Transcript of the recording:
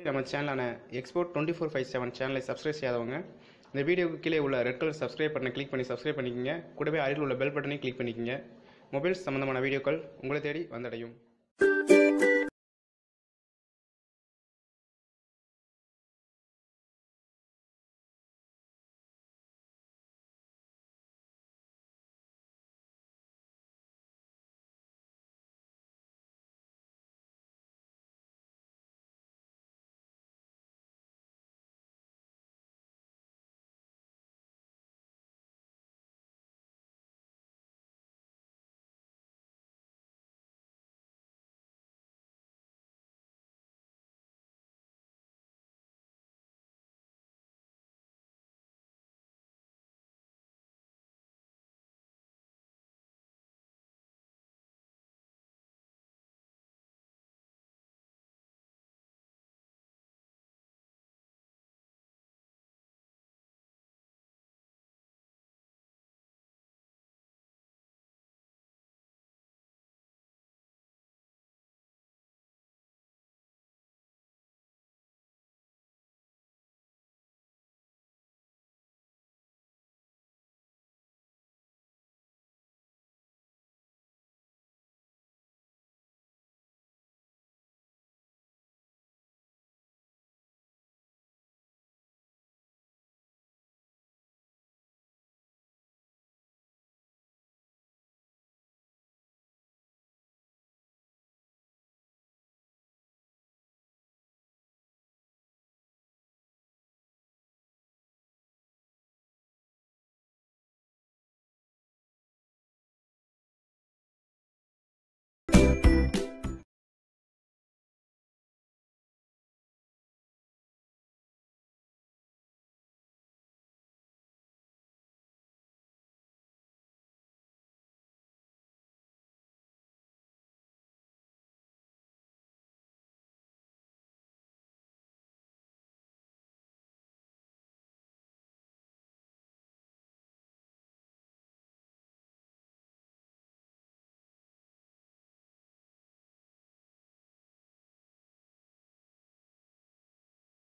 நம்ம சேனலான எக்ஸ்போர்ட் 24/7 சேனலை சப்ஸ்கிரைப் செய்யாதவங்க இந்த வீடியோக்கு கீழே உள்ள ரெட் கலர் சப்ஸ்கிரைப் பட்டனை கிளிக் பண்ணி சப்ஸ்கிரைப் பண்ணிக்கங்க. கூடவே அருகில் உள்ள பெல் பட்டனை கிளிக் பண்ணிக்கங்க. மொபைல்ஸ் சம்பந்தமான வீடியோக்கள் உங்களை தேடி வந்தடையும்.